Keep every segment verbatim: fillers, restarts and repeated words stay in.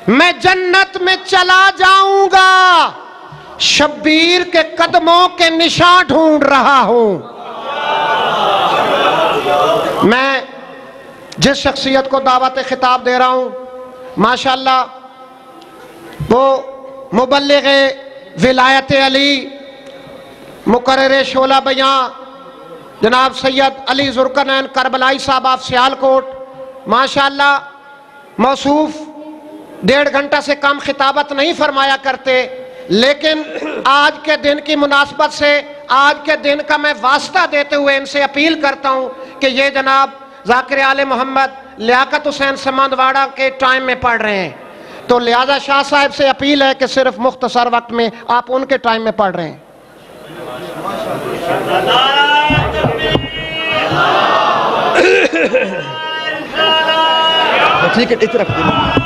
میں جنت میں چلا جاؤں گا، شبیر کے قدموں کے نشان ڈھونڈ رہا ہوں۔ میں جس شخصیت کو دعوت خطاب دے رہا ہوں ماشاءاللہ وہ مبلغ ولایت علی مقرر شعلہ بیاں جناب سید علی ذوالقرنین کربلائی صاحب آف سیالکوٹ، ماشاءاللہ موصوف ڈیڑھ گھنٹہ سے کم خطابت نہیں فرمایا کرتے، لیکن آج کے دن کی مناسبت سے آج کے دن کا میں واسطہ دیتے ہوئے ان سے اپیل کرتا ہوں کہ یہ جناب ذاکر آل محمد لیاقت حسین سمندواڑہ کے ٹائم میں پڑھ رہے ہیں، تو لہذا شاہ صاحب سے اپیل ہے کہ صرف مختصر وقت میں آپ ان کے ٹائم میں پڑھ رہے ہیں۔ ٹھیک ہے اتنا رکھ دیں۔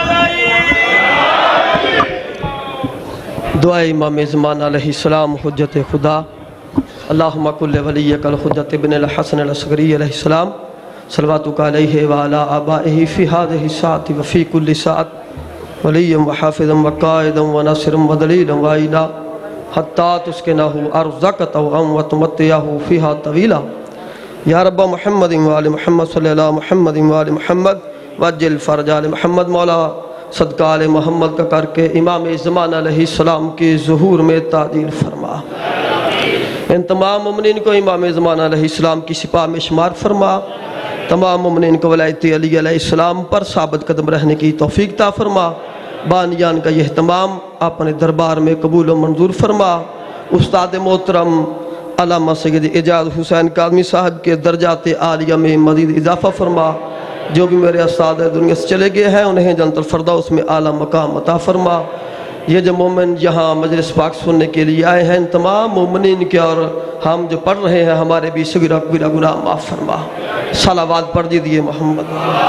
دعا امام زمان علیہ السلام حجت خدا، اللہم کل ولیک الحجت ابن الحسن العسکری علیہ السلام، صلواتک علیہ وعلا آبائہ فی هذه الساعة وفی کل ساعة ولیا وحافظا وقائدا وناصرا ودلیلا وعینا حتی تسکنہ ارزقت وتمتعہ فیہا طویلا یا رب محمد وآل محمد صلی اللہ محمد وآل محمد وجل فرج آل محمد۔ مولا صدقہ آل محمد کا کر کے امام زمان علیہ السلام کے ظہور میں تعدیل فرما، ان تمام مومنین کو امام زمان علیہ السلام کی سپاہ میں شمار فرما، تمام مومنین کو ولایت علی علیہ السلام پر ثابت قدم رہنے کی توفیق عطا فرما، بانیان کا یہ اہتمام اپنے دربار میں قبول و منظور فرما، استاد محترم علامہ سید اعجاز حسین کاظمی صاحب کے درجات عالیہ میں مزید اضافہ فرما، جو بھی میرے استاد دنیا سے چلے گئے ہیں انہیں جنت الفردوس میں اعلیٰ مقام عطا فرما۔ یہ جو مومن یہاں مجلس پاک سننے کے لیے آئے ہیں ان تمام مومنین کے اور ہم جو پڑھ رہے ہیں ہمارے بھی صغیرہ کبیرہ گناہ معاف فرما۔ صلوات پڑھ دیجئے محمد۔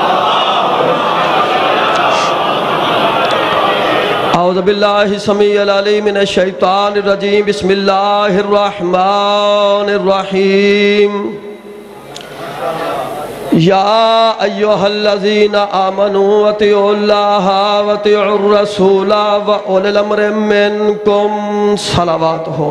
اعوذ باللہ السمیع العلیم من الشیطان الرجیم، بسم اللہ الرحمن الرحیم۔ یا ایہا الذین آمنوا اطیعوا اللہ واطیعوا الرسول واولی الامر منکم، صلوات ہو۔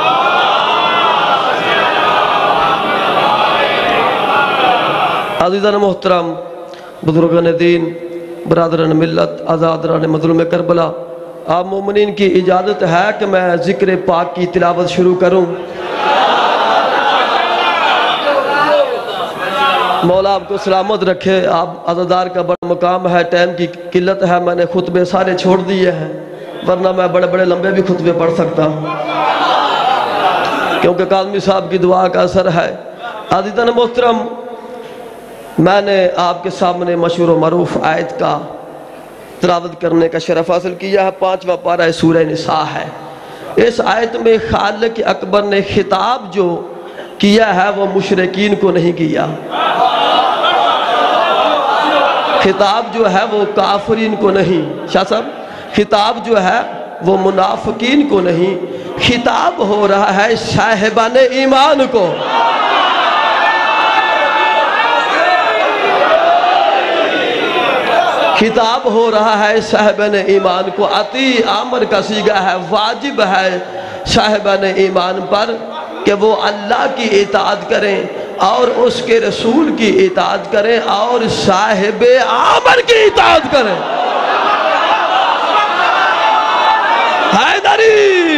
عزیزان محترم، بزرگان دین، برادران ملت، آزادران مظلوم کربلا، آپ مومنین کی اجازت ہے کہ میں ذکر پاک کی تلاوت شروع کروں؟ مولا آپ کو سلامت رکھے۔ آپ عزادار کا بڑا مقام ہے، ٹائم کی قلت ہے، میں نے خطبے سارے چھوڑ دیے ہیں، ورنہ میں بڑے بڑے لمبے بھی خطبے پڑھ سکتا ہوں، کیونکہ کاظمی صاحب کی دعا کا اثر ہے۔ عزیزان محترم، میں نے آپ کے سامنے مشہور و معروف آیت کا تلاوت کرنے کا شرف حاصل کیا ہے، پانچواں پارہ سورہ نساء ہے۔ اس آیت میں خالق اکبر نے خطاب جو کیا ہے وہ مشرکین کو نہیں کیا، خطاب جو ہے وہ کافرین کو نہیں، شاہ صاحب خطاب جو ہے وہ منافقین کو نہیں، خطاب ہو رہا ہے صاحبان ایمان کو۔ خطاب ہو رہا ہے صاحبان ایمان کو، عطی عامر کا صیغہ ہے، واجب ہے صاحبان ایمان پر کہ وہ اللہ کی اطاعت کریں اور اس کے رسول کی اطاعت کریں اور صاحب عامر کی اطاعت کریں۔ حیدری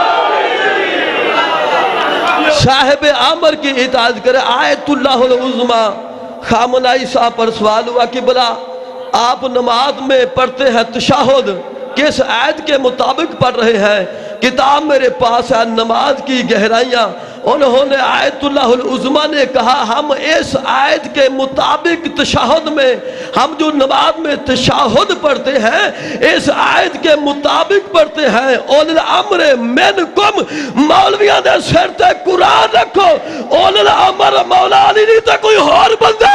صاحب عامر کی اطاعت کریں۔ آیت اللہ العظمہ خامنائی صاحب پر سوال ہوا کہ بلا آپ نماز میں پڑھتے ہیں تشہد کس آیت کے مطابق پڑھ رہے ہیں؟ کتاب میرے پاس ہے نماز کی گہرائیاں، انہوں نے آیت اللہ العظمہ نے کہا ہم اس آیت کے مطابق تشہد میں، ہم جو نماز میں تشہد پڑھتے ہیں اس آیت کے مطابق پڑھتے ہیں۔ اولی الامر منکم، مولویاں دے سر تے قرآن رکھو، اولی الامر مولا علی نہیں تے کوئی اور بندہ۔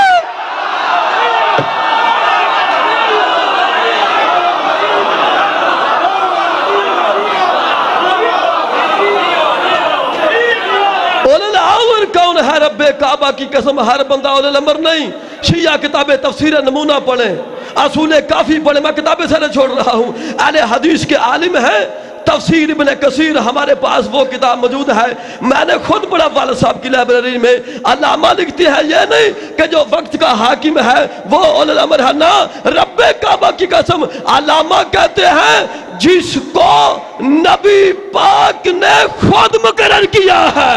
کون ہے؟ رب کعبہ کی قسم ہر بندہ اولی الامر نہیں۔ شیعہ کتاب تفسیر نمونہ پڑھیں، اصول کافی پڑھے، میں کتابیں سارے چھوڑ رہا ہوں، اہل حدیث کے عالم ہیں، تفسیر ابن کثیر ہمارے پاس وہ کتاب موجود ہے، میں نے خود پڑھا والد صاحب کی لائبریری میں۔ علامہ لکھتی ہے یہ نہیں کہ جو وقت کا حاکم ہے وہ اولی الامر ہے، نا، رب کعبہ کی قسم، علامہ کہتے ہیں جس کو نبی پاک نے خود مقرر کیا ہے،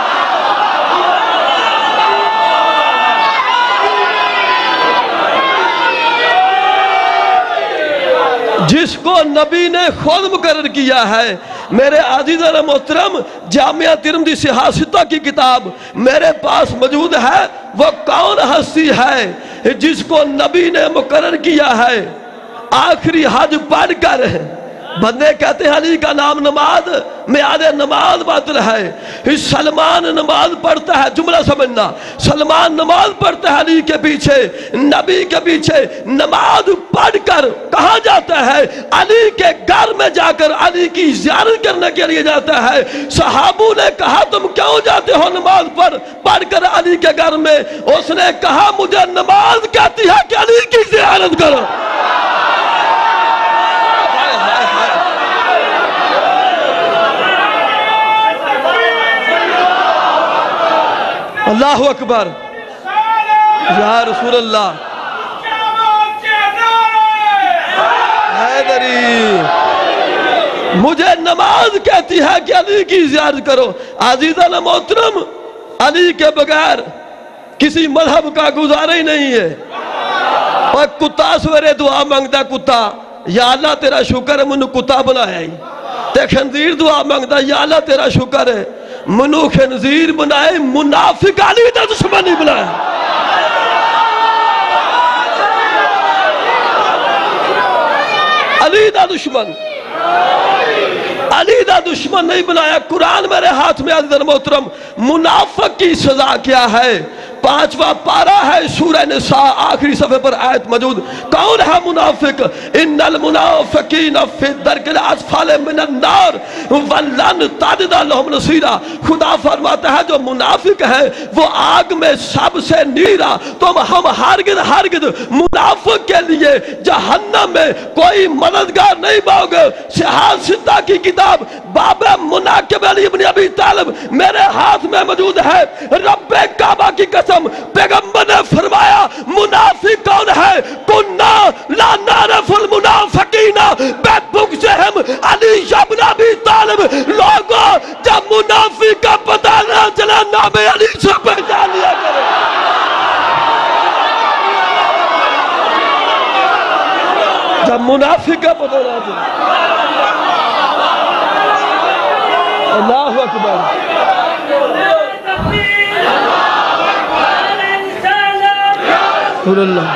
جس کو نبی نے خود مقرر کیا ہے۔ میرے عزیزان محترم، جامعہ ترمذی صحاح ستہ کی کتاب میرے پاس موجود ہے۔ وہ کون ہستی ہے جس کو نبی نے مقرر کیا ہے؟ آخری حج پڑھ کر بندے کہتے ہیں علی کا نام نماز، میعاد نماز باطل ہے۔ سلمان نماز پڑھتا ہے، جملہ سمجھنا، سلمان نماز پڑھتا ہے علی کے پیچھے، نبی کے پیچھے نماز پڑھ کر کہاں جاتا ہے؟ علی کے گھر میں جا کر علی کی زیارت کرنے کے لیے جاتا ہے۔ صحابوں نے کہا تم کیوں جاتے ہو نماز پر پڑھ کر علی کے گھر میں؟ اس نے کہا مجھے نماز کہتی ہے کہ علی کی زیارت کرو۔ اللہ اکبر، یا رسول اللہ، حیدری مجھے نماز کہتی ہے کہ علی کی زیارت کرو۔ عزیزان محترم، علی کے بغیر کسی مذہب کا گزارا ہی نہیں ہے۔ اور کتا سویرے دعا مانگتا، کتا یا اللہ تیرا شکر ہے منو کتا بنایا ہی، تے خنزیر دعا مانگتا یا اللہ تیرا شکر ہے منو خنزیر بنائے، منافق علی دا دشمن نہیں بنایا۔ علی دا دشمن، علی دا دشمن نہیں بنایا۔ قرآن میرے ہاتھ میں عزیزان محترم، منافق کی سزا کیا ہے؟ پانچواں پارہ ہے سورہ نساء، آخری صفحے پر آیت موجود۔ کون ہے منافق؟ ان المنافقین فی الدرک الاسفل من النار ولن تجد لهم نصیرا۔ خدا فرماتا ہے جو منافق ہے وہ آگ میں سب سے نیرا، تم ہم ہرگز ہرگز منافق کے لیے جہنم میں کوئی مددگار نہیں پاؤ گے۔ صحاح ستہ کی کتاب باب مناقب علی ابن ابی طالب میرے ہاتھ میں موجود ہے۔ رب کعبہ کی قسم، پیغمبر نے فرمایا منافق کون ہے؟ کننا لا نعرف المنافقین ببغضہم علی ابن ابی طالب۔ لوگوں جب منافق کا پتہ نہ چلا نام علی سے پہچان لیا کرے۔ جب منافق کا پتہ نہ چلا، اللہ اکبر، اللہ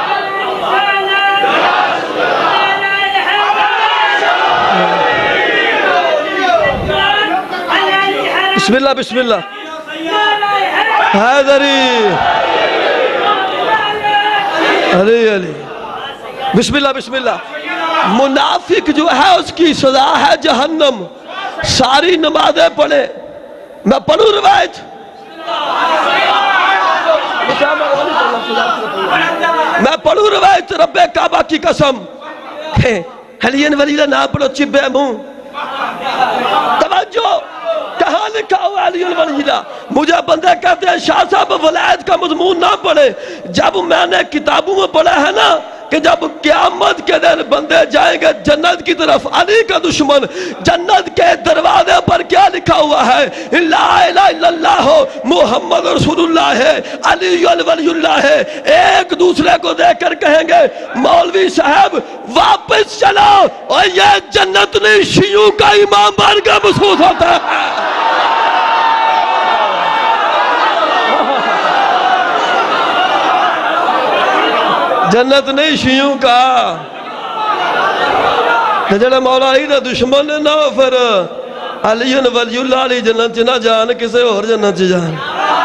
بسم اللہ بسم اللہ، حیدری علی علی بسم اللہ بسم اللہ۔ منافق جو ہے اس کی سزا ہے جہنم۔ ساری نمازیں پڑھے، میں پڑھوں روایت، میں پڑھوں روایت رب کعبہ کی قسم۔ علی ولی نام پڑھو چبے منہ، توجہ کہاں لکھا ہوا علی ولی؟ مجھے بندے کہتے ہیں شاہ صاحب ولایت کا مضمون نہ پڑھے۔ جب میں نے کتابوں میں پڑھا ہے نا کہ جب قیامت کے دن بندے جائیں گے جنت کی طرف، علی کا دشمن، جنت کے دروازے پر کیا لکھا ہوا ہے؟ لا الہ الا اللہ محمد رسول اللہ ہے، علی ولی اللہ ہے۔ ایک دوسرے کو دیکھ کر کہیں گے مولوی صاحب واپس چلو، اور یہ جنت نہیں شیعوں کا امام بن کا محسوس ہوتا ہے۔ جنت نہیں شیعوں کا، جڑا مولا علی دا دشمن نہ پھر علی ولی اللہ علی جنت نہ جان، کسے اور جنت جان۔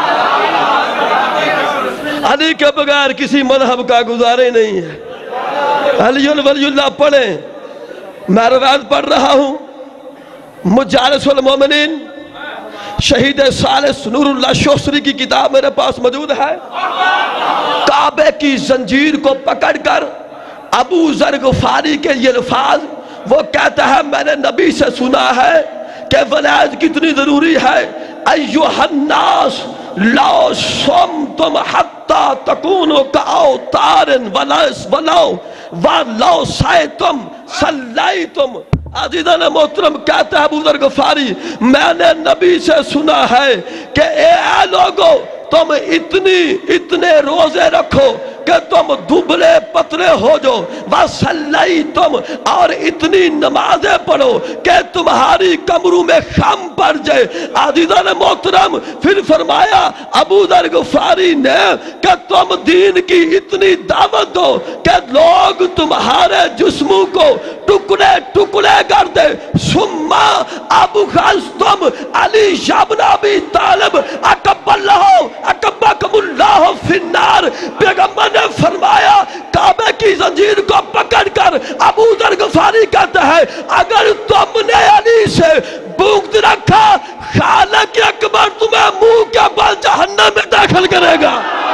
علی کے بغیر کسی مذہب کا گزارے نہیں ہے۔ علی ولی اللہ پڑھیں، میں روایت پڑھ رہا ہوں، مجالس المومنین شہید ثالث نور اللہ شوسری کی کتاب میرے پاس موجود ہے۔ کعبے کی زنجیر کو پکڑ کر ابو ذر غفاری کے یہ الفاظ وہ کہتا ہے میں نے نبی سے سنا ہے کہ ولایت کتنی ضروری ہے. ایھا الناس لو صمتم حتی تکونوا کاوتار ولو ولو سائتم صلیتم. عزیزان محترم کہتا ہے ابو ذر غفاری میں نے نبی سے سنا ہے کہ اے اے لوگو تم اتنی اتنے روزے رکھو کہ تم دبلے پتلے ہو جو وصلی تم اور اتنی نمازیں پڑھو کہ تمہاری کمروں میں خم پڑ جائے. عزیزان محترم پھر فرمایا ابو ذر غفاری نے کہ تم دین کی اتنی دعوت دو کہ لوگ تمہارے جسموں کو ٹکڑے ٹکڑے کر دے. ثم ابغضتم علی ابن ابی طالب اکب اللہ اکبکم اللہ فی النار. پیغمبر نے فرمایا کعبہ کی زنجیر کو پکڑ کر ابو ذر غفاری کہتا ہے اگر تم نے علی سے بغض رکھا خالق اکبر تمہیں منہ کے بل جہنم میں داخل کرے گا.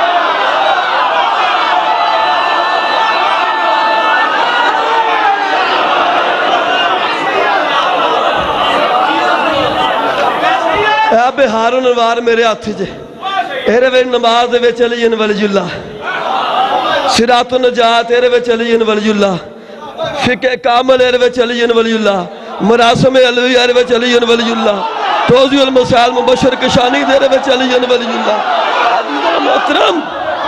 اب ہارون وار میرے ہاتھ جے ایرے وے نماز دے وچ علی ولی اللہ صراط النجات ایرے وچ علی ولی اللہ فقہ کامل ایرے وچ علی ولی اللہ مراسم علوی ایرے وچ علی ولی اللہ توضیح المسائل مبشر کشانی ایرے وچ علی ولی اللہ. عزیزان محترم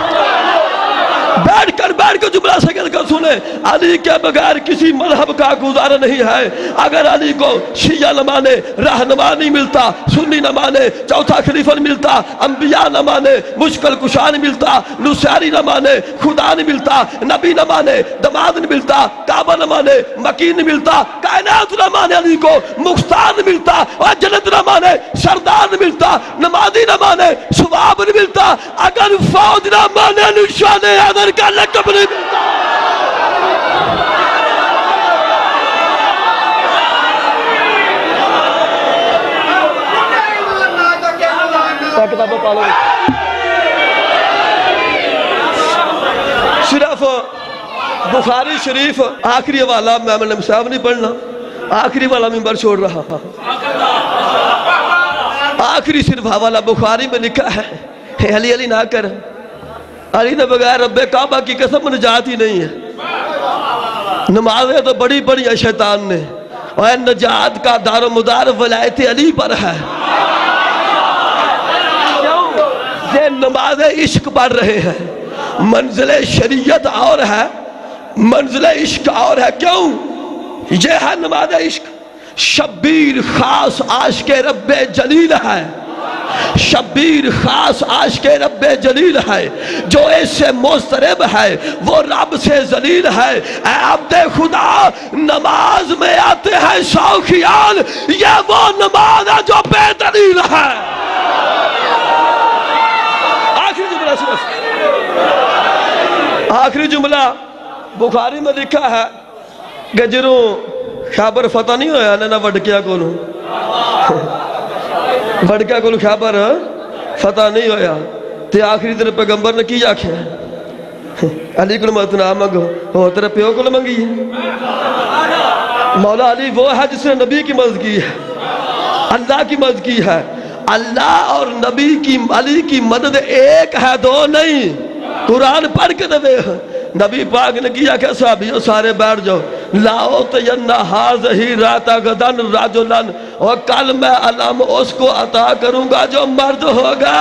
بیٹھ کر بیٹھ کر جملہ سکر کر سنے علی کے بغیر کسی مذہب کا گزارا نہیں ہے. اگر علی کو شیعہ نہ مانے رہنما نہیں ملتا سنی نہ مانے چوتھا خلیفہ نہیں ملتا انبیاء نہ مانے مشکل کشا نہیں ملتا نصیری نہ مانے خدا نہیں ملتا نبی نہ مانے دماد نہیں ملتا کعبہ نہ مانے مکین نہیں ملتا کائنات نہ مانے علی کو مختار نہیں ملتا اور جنت نہ مانے سردار نہیں ملتا نمازی نہ مانے ثواب نہیں ملتا اگر فوج نہ مانے نشان حیدر کا لقب نہیں ملتا. صرف بخاری شریف آخری والا میں نے صاحب نہیں پڑھنا آخری والا ممبر چھوڑ رہا آخری صرف حوالہ بخاری میں لکھا ہے علی علی نہ کر علی نے بغیر رب کعبہ کی قسم نجات ہی نہیں ہے. نمازیں تو بڑی بڑی ہے شیطان نے اور نجات کا دار و مدار ولایت علی پر ہے. یہ نماز عشق پڑھ رہے ہیں منزل شریعت اور ہے منزل عشق اور ہے. کیوں یہ ہے نماز عشق شبیر خاص عاشق رب جلیل ہے شبیر خاص عاشق رب جلیل ہے جو ایسے مسترب ہے وہ رب سے ذلیل ہے. اے عبد خدا نماز میں آتے ہیں سو خیال یہ وہ نماز ہے جو بے دلیل ہے. آخری جملہ صرف آخری جملہ بخاری میں لکھا ہے کہ جنہوں خیبر فتح نہیں ہویا نہ وڈکیا کونوں وڈکیا کونوں خیبر فتح نہیں ہویا تے آخری دن پیغمبر نے کی آکھیا علی کو متنا مانگو ہو تیرے پیو کو منگی ہے. مولا علی وہ ہے جس نے نبی کی مدد کی ہے اللہ کی مدد کی ہے. اللہ اور نبی کی علی کی مدد ایک ہے دو نہیں. قرآن پڑھ کے دے نبی پاک نے کیا کہ صحابیوں سارے بیٹھ جاؤ لاؤ تینہ حاضہی راتا غدن راجلن اور کل میں علم اس کو عطا کروں گا جو مرد ہوگا.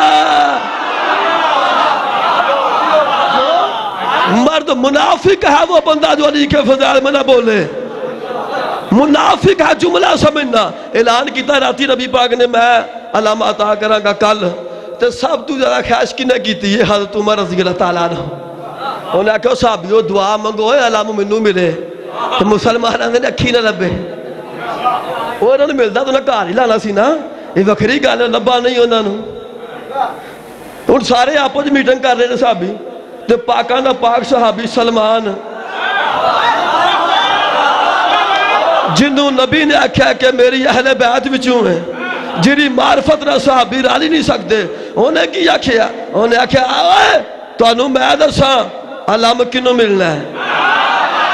مرد منافق ہے وہ بندہ جو علی کے فضائل میں نہ بولے منافق ہے جملہ سمجھنا. اعلان کیتا راتی نبی پاک نے میں علم عطا کروں گا کل تو سب تو زیادہ خیش کی نہ کیتی ہے حضرت عمر رضی اللہ تعالیٰ عنہ. انہوں نے کہا صحابیو دعا منگو ہے علم منو ملے تو مسلمان نے اکھی نہ لبے وہ انہوں نے ملتا تو انہوں نے کہا ہی لانا سی نا یہ وکری گانے لبا نہیں انہوں نے. ان سارے آپو جو میٹنگ کر رہے ہیں صحابی تو پاکانہ پاک صحابی سلمان جنہوں نبی نے آکھا کہ میری اہل بیعت بچوں ہیں جیری معرفت نہ صحابی رالی نہیں سکتے انہیں کی آکھیا انہیں آکھیا آوے تو انہوں میں دساں علم کنوں ملنا ہے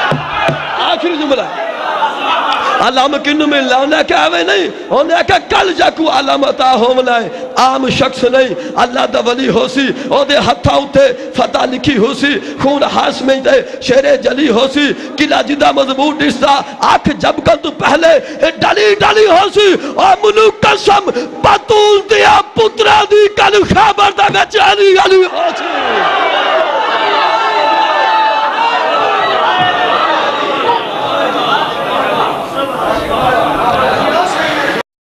آخری جملہ علامہ کنو میں لاؤنا کہ آوے نہیں ہونے کہ کل جاکو علامتا ہومنا ہے عام شخص نہیں اللہ دا ولی ہو سی او دے ہتھا اٹھے فتح لکھی ہو سی خون ہاس میں دے شیر جلی ہو سی قلعہ جدہ مضبوط ڈستا آنکھ جب کل تو پہلے ڈالی ڈالی ہو سی اور منو قسم پتول دیا پترہ دی کل خبر دا بچ علی علی ہو سی